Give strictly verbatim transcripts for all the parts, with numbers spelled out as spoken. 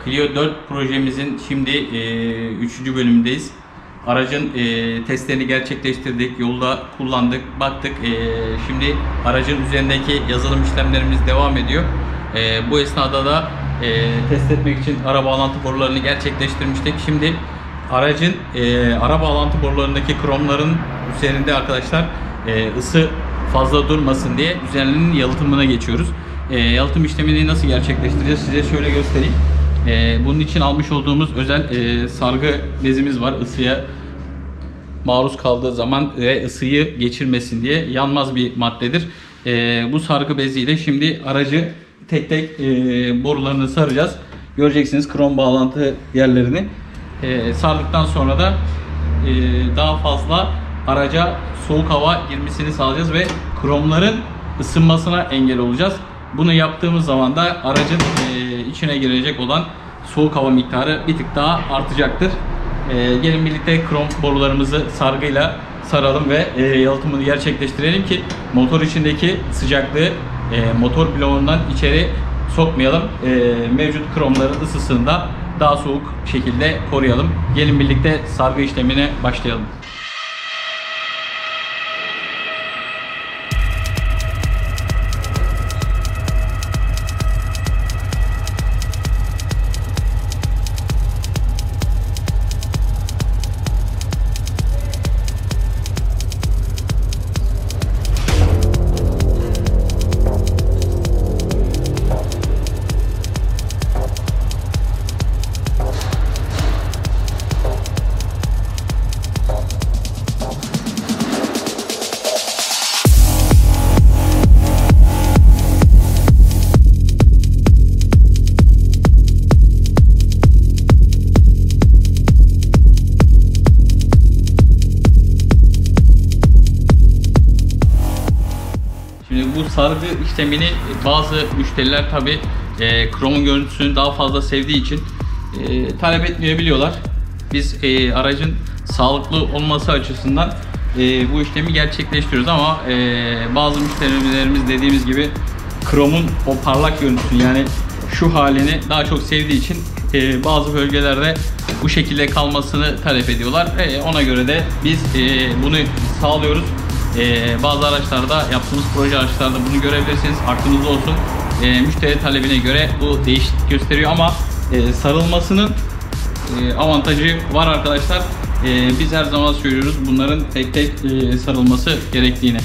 Clio dört projemizin şimdi e, üçüncü bölümündeyiz. Aracın e, testlerini gerçekleştirdik, yolda kullandık, baktık. E, şimdi aracın üzerindeki yazılım işlemlerimiz devam ediyor. E, bu esnada da e, test etmek için ara bağlantı borularını gerçekleştirmiştik. Şimdi aracın e, ara bağlantı borularındaki kromların üzerinde arkadaşlar e, ısı fazla durmasın diye üzerinin yalıtımına geçiyoruz. E, yalıtım işlemini nasıl gerçekleştireceğiz size şöyle göstereyim. E, bunun için almış olduğumuz özel e, sargı bezimiz var. Isıya maruz kaldığı zaman ve ısıyı geçirmesin diye yanmaz bir maddedir. E, bu sargı beziyle şimdi aracı tek tek e, borularını saracağız. Göreceksiniz krom bağlantı yerlerini. E, sardıktan sonra da e, daha fazla araca soğuk hava girmesini sağlayacağız ve kromların ısınmasına engel olacağız. Bunu yaptığımız zaman da aracın e, içine girecek olan soğuk hava miktarı bir tık daha artacaktır. E, gelin birlikte krom borularımızı sargıyla saralım ve e, yalıtımını gerçekleştirelim ki motor içindeki sıcaklığı e, motor bloğundan içeri sokmayalım. E, mevcut kromların ısısını da daha soğuk şekilde koruyalım. Gelin birlikte sargı işlemine başlayalım. Bu sargı işlemini bazı müşteriler tabi e, kromun görüntüsünü daha fazla sevdiği için e, talep etmeyebiliyorlar. Biz e, aracın sağlıklı olması açısından e, bu işlemi gerçekleştiriyoruz ama e, bazı müşterilerimiz dediğimiz gibi kromun o parlak görüntüsünü yani şu halini daha çok sevdiği için e, bazı bölgelerde bu şekilde kalmasını talep ediyorlar. E, ona göre de biz e, bunu sağlıyoruz. Ee, bazı araçlarda, yaptığımız proje araçlarda bunu görebilirsiniz. Aklınızda olsun. Ee, müşteri talebine göre bu değişiklik gösteriyor ama e, sarılmasının e, avantajı var arkadaşlar. E, biz her zaman söylüyoruz bunların tek tek e, sarılması gerektiğini.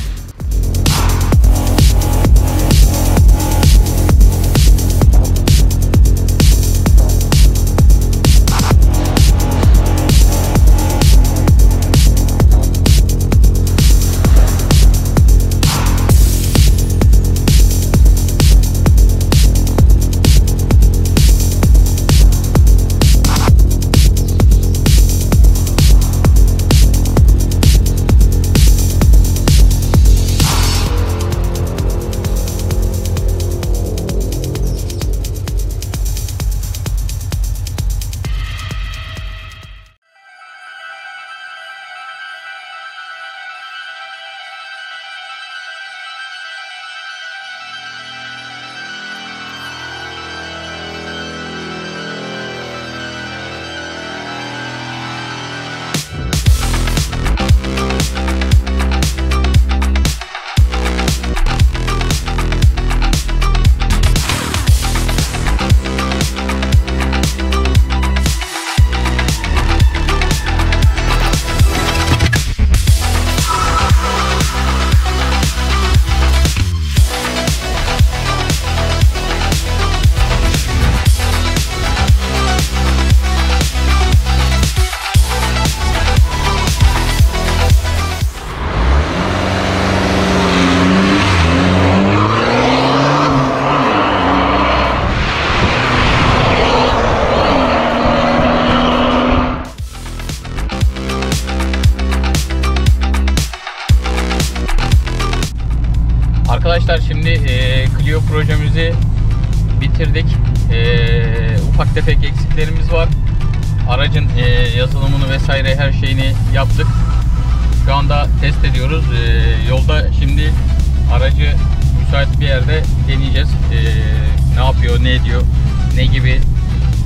Arkadaşlar şimdi e, Clio projemizi bitirdik. E, ufak tefek eksiklerimiz var. Aracın e, yazılımını vesaire her şeyini yaptık. Şu anda test ediyoruz. E, yolda şimdi aracı müsait bir yerde deneyeceğiz. E, ne yapıyor, ne ediyor, ne gibi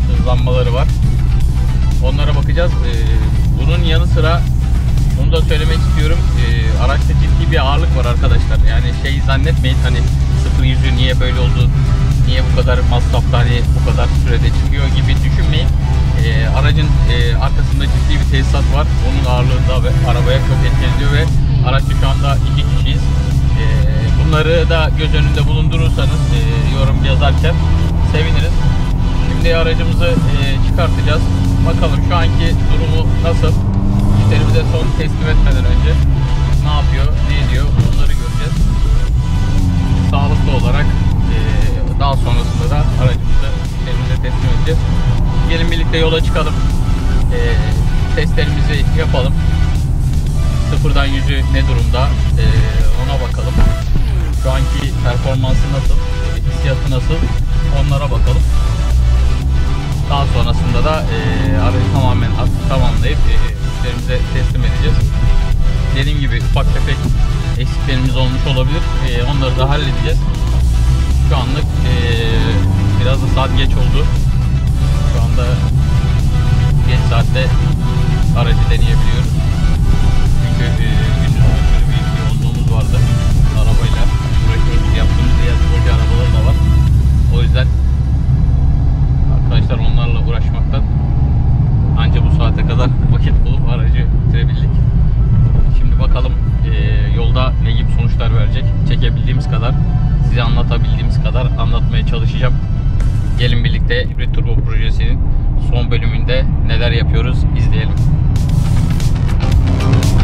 hızlanmaları var. Onlara bakacağız. Ee, bunun yanı sıra bunu da söylemek istiyorum. Ee, araçta ciddi bir ağırlık var arkadaşlar. Yani şey zannetmeyin, hani sıfır yüzü niye böyle oldu, niye bu kadar masrafta, hani bu kadar sürede çıkıyor gibi düşünmeyin. Ee, aracın e, arkasında ciddi bir tesisat var. Onun ağırlığı da ve arabaya çok etki ediyor ve araçta şu anda iki kişiyiz. Ee, bunları da göz önünde bulundurursanız e, yorum yazarken seviniriz. Şimdi aracımızı e, çıkartacağız. Bakalım şu anki durumu nasıl? Müşterimize son teslim etmeden önce ne yapıyor, ne ediyor, bunları göreceğiz. Sağlıklı olarak e, daha sonrasında da aracımızı müşterimize teslim edeceğiz. Gelin birlikte yola çıkalım. E, testlerimizi yapalım. Sıfırdan yüzü ne durumda, e, ona bakalım. Şu anki performansı nasıl, hissiyatı nasıl, onlara bakalım. Daha sonrasında da e, aracı tamamen tamamlayıp e, müşterimize teslim edeceğiz. Dediğim gibi ufak tefek eksiklerimiz olmuş olabilir. E, onları da halledeceğiz. Şu anlık e, biraz da saat geç oldu. Şu anda geç saatte aracı deneyebiliyoruz. Çünkü e, gündüz böyle bir yolculuğumuz vardı. Arabayla uğraşıyoruz. Yaptığımız diğer proje arabaları da var. O yüzden arkadaşlar onlarla uğraşmaktan ancak bu saate kadar vakit bulup aracı bitirebildik. Şimdi bakalım e, yolda ne gibi sonuçlar verecek. Çekebildiğimiz kadar, size anlatabildiğimiz kadar anlatmaya çalışacağım. Gelin birlikte Hibrit Turbo projesinin son bölümünde neler yapıyoruz izleyelim.